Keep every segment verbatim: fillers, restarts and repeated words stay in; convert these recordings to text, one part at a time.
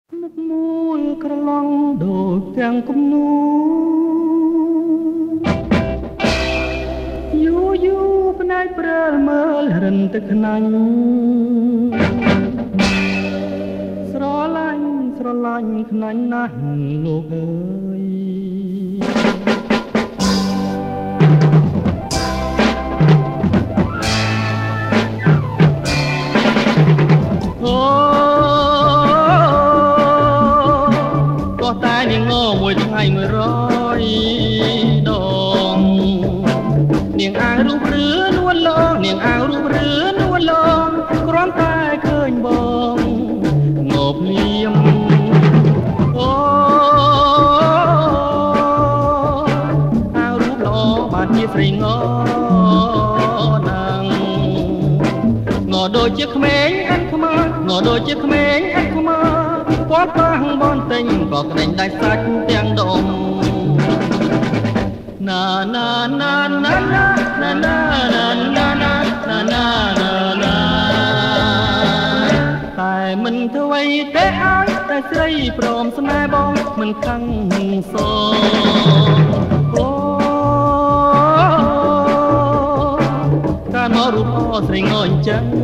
នឹកមួយក្រឡងដូចទាំងគំនូយូយូផ្នែកព្រើលមើលរិនទឹកខ្នាញ់ស្រឡាញ់ស្រឡាញ់ខ្នាញ់ណាស់លោកអើយមួយថ្ងៃមួយរយដងនាងអាងរូបរឿនួនលងនាងអាងរូបរឿនួនលងគ្រាន់តែឃើញបងងប់លៀមអូអាងរូបល្អបានជាស្រីងណាងងដូចជាក្មេងអានខ្មៅងដូចជាក្មេងអានខ្មៅពាត់បាំងបនទិញក៏ក្តែងដាច់សាច់ទាំងដុំណាណាណាណាណាណាណាណាណាណាណាណាណាតែមិនធ្វើអ្វីទេឲ្យតែស្រីព្រមស្នេហ៍បងមិនខឹងសអូកាលមករូបអស្រីងអញ្ចឹង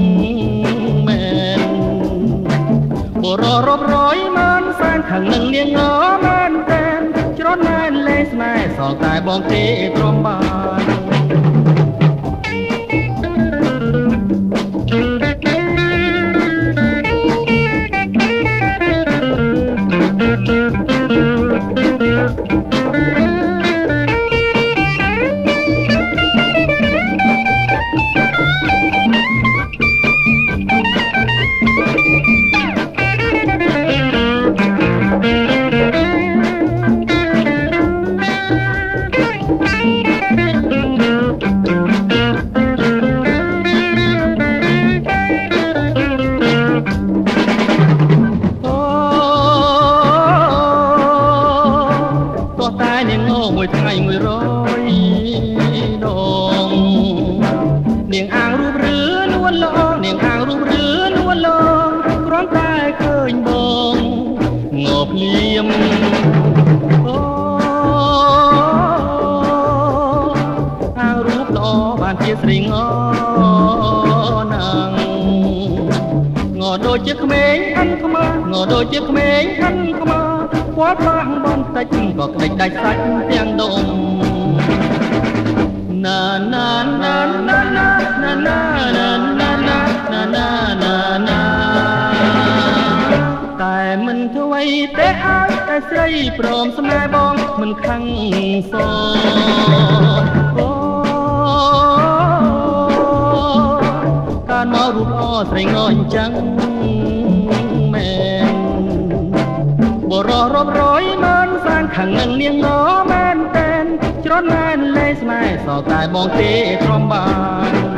បររររយមិនសានខាងនឹងនាងងមែនតែនច្រត់ណែនលេស្នេហ៍សោកតែបងទេទ្រាំបានមួយថ្ងៃមួយរយដងនាងអាងរូបរឿនួនលងនាងអាងរូបរឿនួនលងគ្រាន់តែឃើញបងងប់លៀមអូអាងរូបល្អបានជាស្រីងណាងងដូចជាក្មេងអានខ្មៅងដូចជាក្មេងអានខ្មៅពាត់បាំងបនតិចក៏ក្តែងដាច់សាច់ទាំងដុំណាណាណាណាណាណាណាណាណាណាណាណាណាតែមិនធ្វើអ្វីទេឲ្យតែស្រីព្រមស្នេហ៍បងមិនខឹងសអូកាលមករូបល្អស្រីងអញ្ចឹងមែនបររររយមិនសានខាងនឹងនាងងមែនតែនច្រត់ណែនលេស្នេហ៍សោកតែបងទេទ្រាំបាន